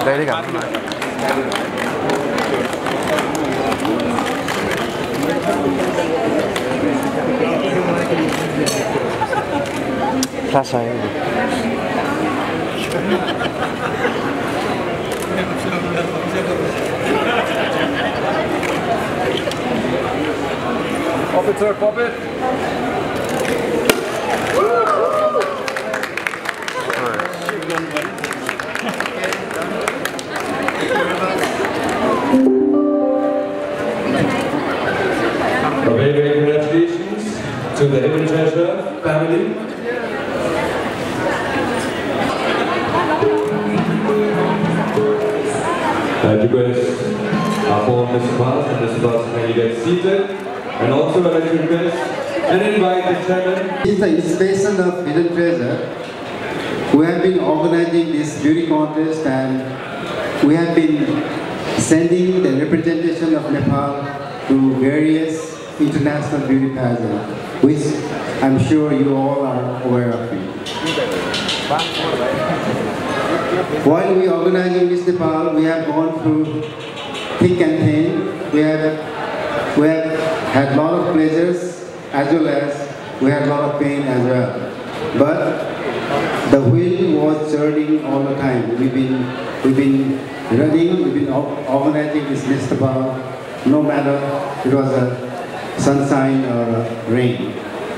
Direct Flash Pop it, sir, pop it. Very, very congratulations to the Hidden Treasure family. I request our former Mr. Pass and Mr. Pass can you get seated, and also I'd like to request and invite the chairman. It's the inspiration of Hidden Treasure. We have been organizing this beauty contest, and we have been sending the representation of Nepal to various international beauty pageants, which I'm sure you all are aware of it. While we are organizing Miss Nepal, we have gone through thick and thin. We have had a lot of pleasures as well as we had a lot of pain as well. But the wheel was turning all the time. We've been running, we've been organizing this Miss Nepal, no matter it was a sunshine or rain.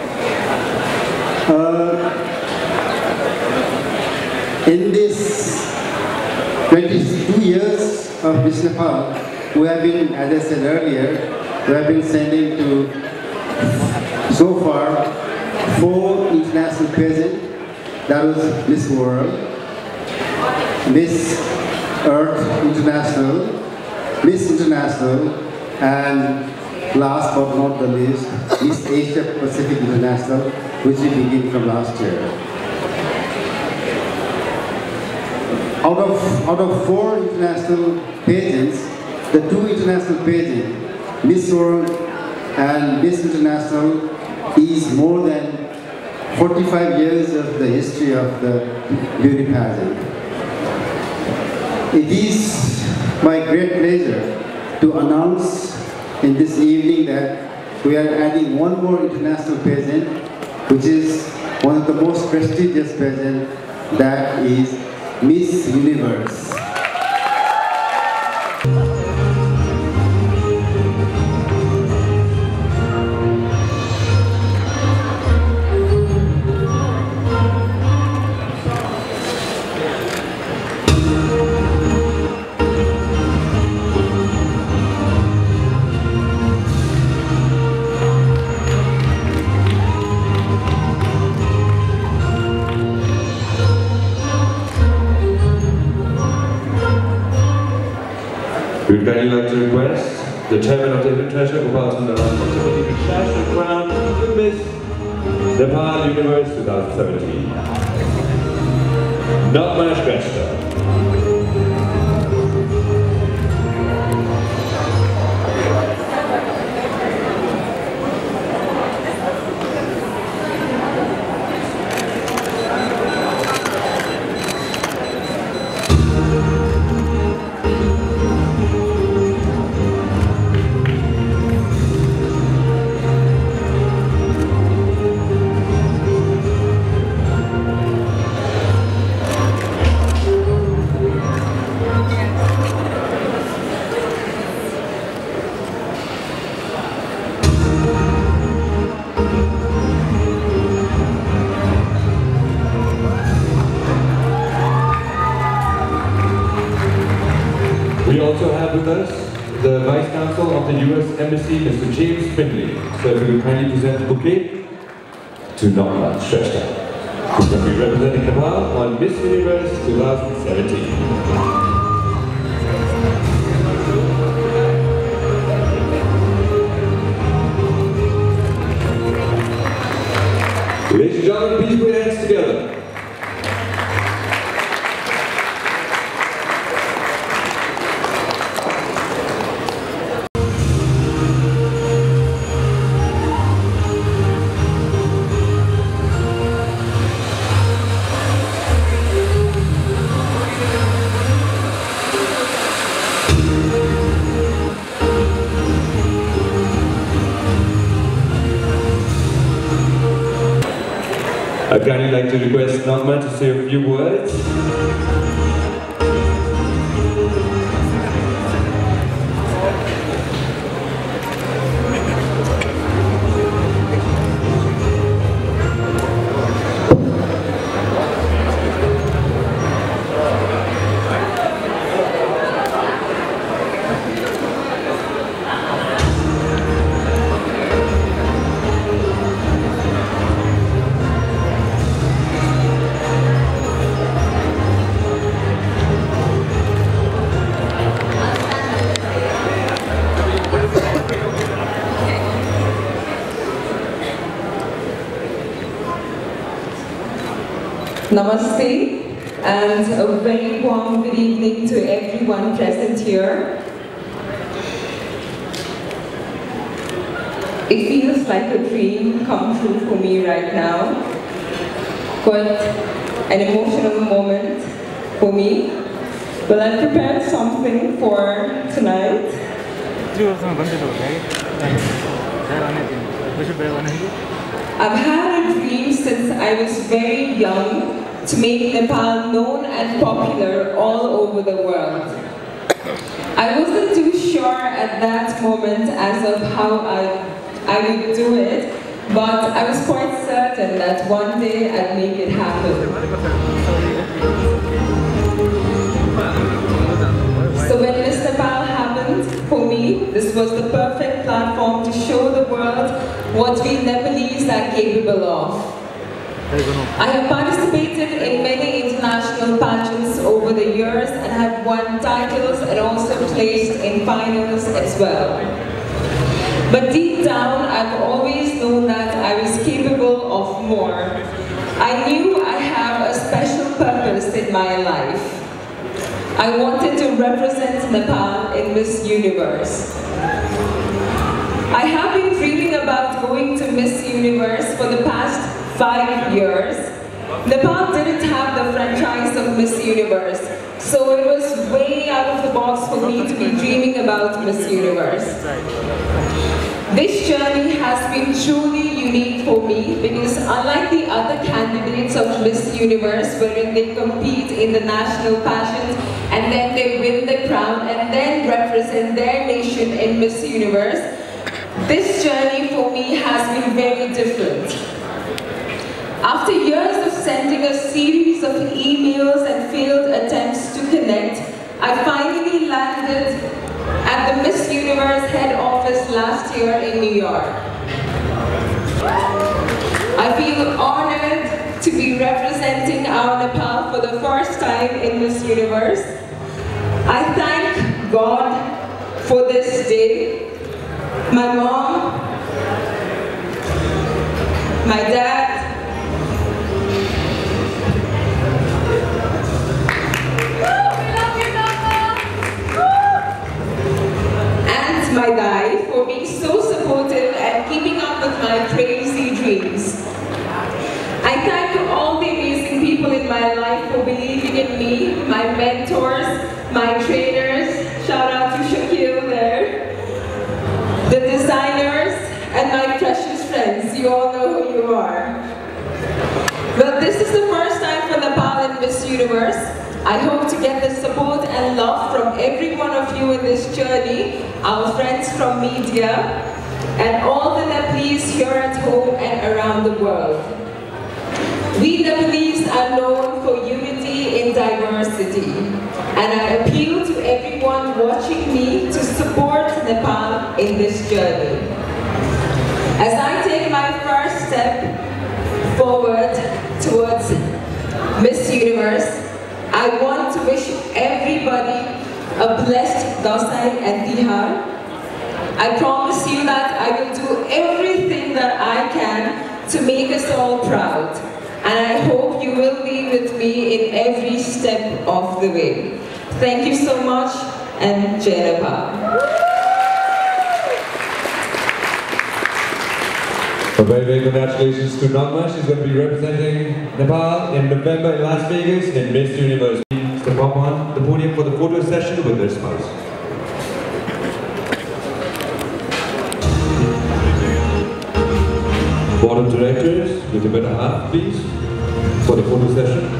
In this 22 years of Miss Nepal, we have been, as I said earlier, we have been sending to, so far, 4 international pageants. That was Miss World, Miss Earth International, Miss International, and last but not the least, Miss Asia Pacific International, which we began from last year. Out of 4 international pageants, the 2 international pageants, Miss World and Miss International, is more than 45 years of the history of the beauty pageant. It is my great pleasure to announce in this evening that we are adding one more international pageant, which is one of the most prestigious pageants, that is Miss Universe. We would kindly like to request the chairman of the Hidden Treasure, Gopal Sundar Lal Kakshapati, to Shrestha Crowned to Miss Nepal Universe 2017. Nagma Shrestha. We also have with us the Vice Consul of the US Embassy, Mr. James Finley. So if we will kindly present the bouquet to Nagma Shrestha, who's going to be representing Nepal on Miss Universe 2017. Ladies and gentlemen, please put your hands together. I'd kindly like to request Nagma to say a few words. Namaste and a very warm good evening to everyone present here. It feels like a dream come true for me right now. Quite an emotional moment for me. But I prepared something for tonight. I've had a dream since I was very young to make Nepal known and popular all over the world. I wasn't too sure at that moment as of how I would do it, but I was quite certain that one day I'd make it happen. So when Miss Nepal happened, for me, this was the perfect platform to show the world what we Nepalese are capable of. I have participated in many international pageants over the years and have won titles and also placed in finals as well. But deep down, I've always known that I was capable of more. I knew I have a special purpose in my life. I wanted to represent Nepal in Miss Universe. I have been dreaming about going to Miss Universe for the past 5 years. Nepal didn't have the franchise of Miss Universe, so it was way out of the box for me to be dreaming about Miss Universe. This journey has been truly unique for me because unlike the other candidates of Miss Universe wherein they compete in the national pageant and then they win the crown and then represent their nation in Miss Universe, this journey for me has been very different. After years of sending a series of emails and failed attempts to connect, I finally landed at the Miss Universe head office last year in New York. I feel honored to be representing our Nepal for the first time in Miss Universe. I thank God for this day, my mom, my dad, my guy for being so supportive and keeping up with my crazy dreams. I thank all the amazing people in my life for believing in me, my mentors, my trainers, shout out to Shakya there, the designers, and my precious friends. You all know who you are. Well, this is the first time for Nepal in Miss Universe. I hope to get the support and love from every one of you in this journey, our friends from media, and all the Nepalese here at home and around the world. We Nepalese are known for unity in diversity, and I appeal to everyone watching me to support Nepal in this journey. As I take my first step forward towards Miss Universe, I want to wish everybody a blessed Dasai and Tihar. I promise you that I will do everything that I can to make us all proud. And I hope you will be with me in every step of the way. Thank you so much, and Jai Nepal. A very, very congratulations to Nagma. She's going to be representing Nepal in November in Las Vegas in Miss Universe. Step up on the podium for the photo session with their spouse. Board of Directors, with a better half, please, for the photo session.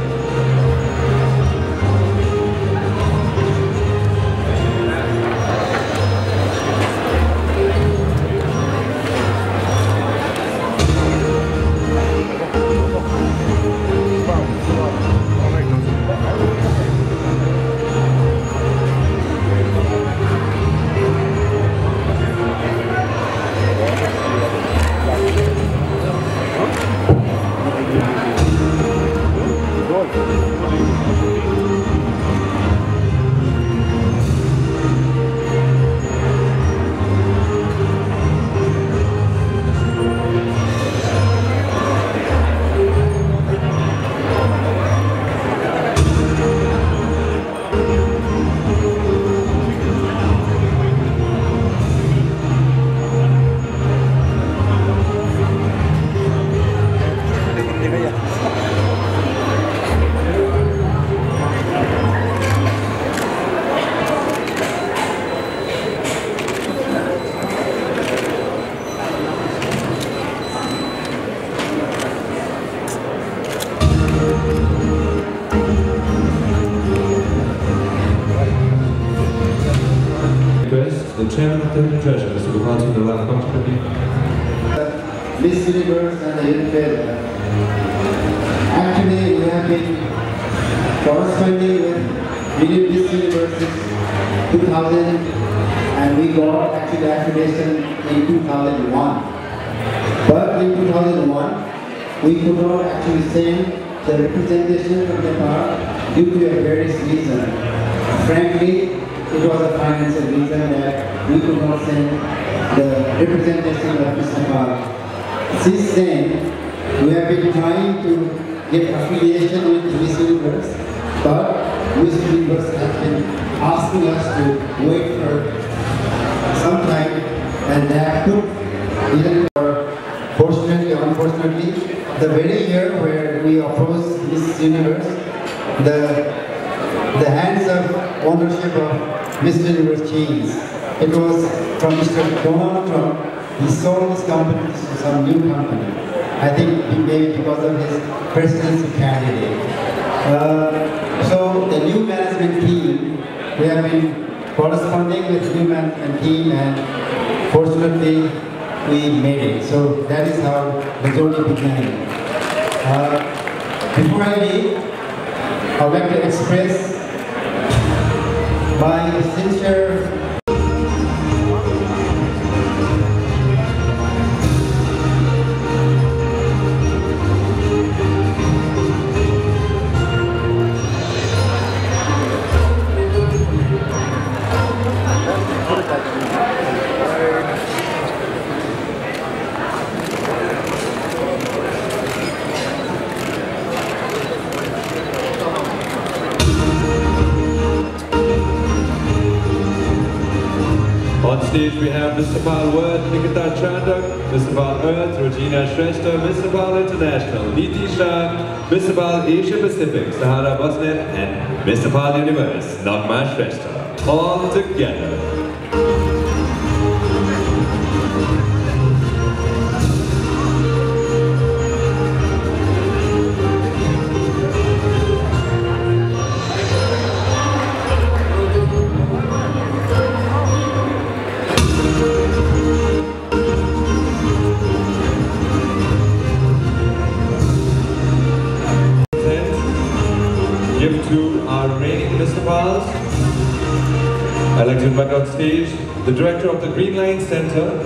The Chairman of the Treasurer, Mr. Gopal Sundar Lal Kakshapati. Miss Universe and the Universe. Actually, we have been corresponding with Miss Universe 2000, and we got actually accreditation in 2001. But in 2001, we could not actually send the representation of Nepal due to a various reason. Frankly, it was a financial reason that we could not send the representation of Miss Nepal. Since then, we have been trying to get affiliation with Miss Universe, but Miss Universe has been asking us to wait for some time, and they have put even fortunately or unfortunately, the very year where we opposed Miss Universe, the hands of ownership of Miss Universe changed. It was from Mr. Donald Trump. He sold his company to some new company. I think maybe because of his presidency candidate. So the new management team, we have been corresponding with the new management team, and fortunately we made it. So that is how the journey began. Before I leave, I would like to express my sincere On stage we have Miss Nepal World, Nikita Chandak, Miss Nepal Earth, Regina Shrestha, Miss Nepal International, Niti Shah, Miss Nepal Asia Pacific, Sahara Bosnet, and Miss Nepal Universe, Nagma Shrestha. All together. Give to our reigning Miss Nepals. I'd like to invite on stage the director of the Green Line Center,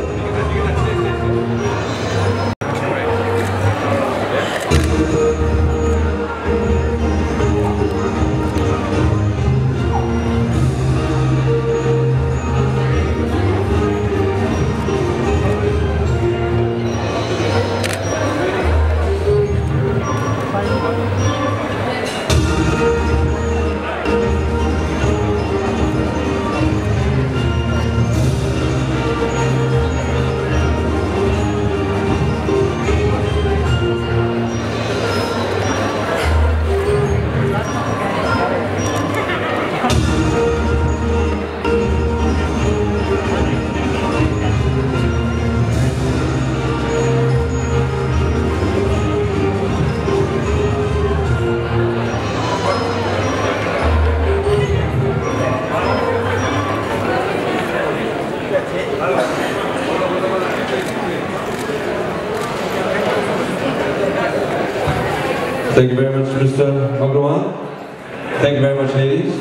Thank you very much, Mr. Bhagwan. Thank you very much, ladies.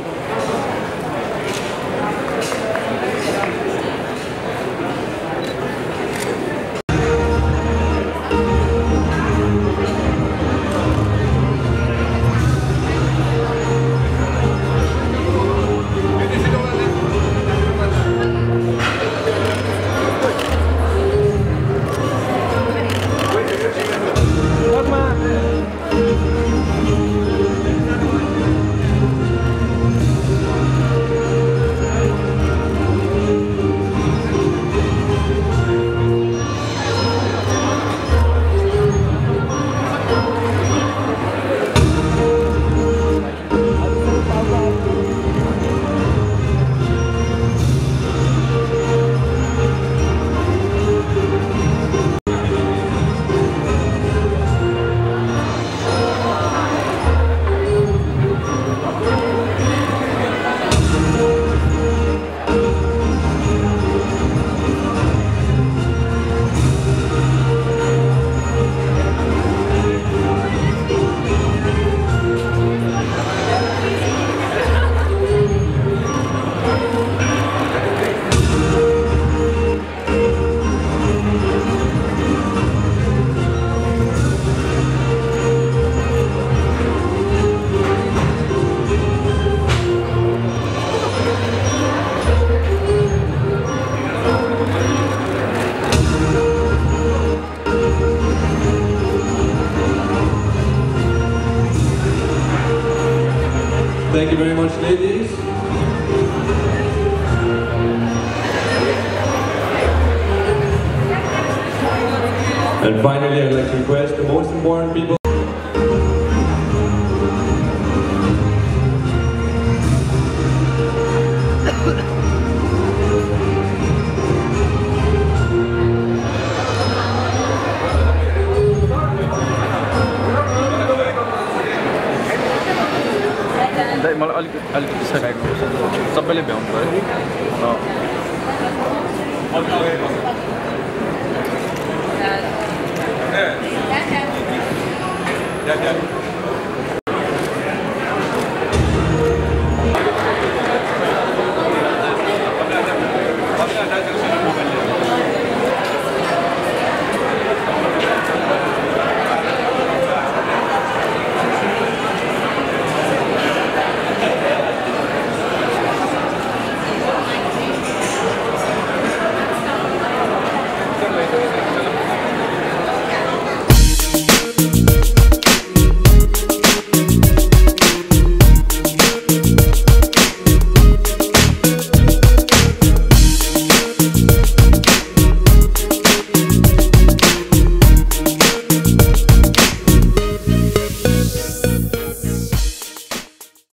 Thank you very much, ladies. And finally, I'd like to request the most important people. मलाई अलिकति सकाएको सबैले भ्याउनु पर्यो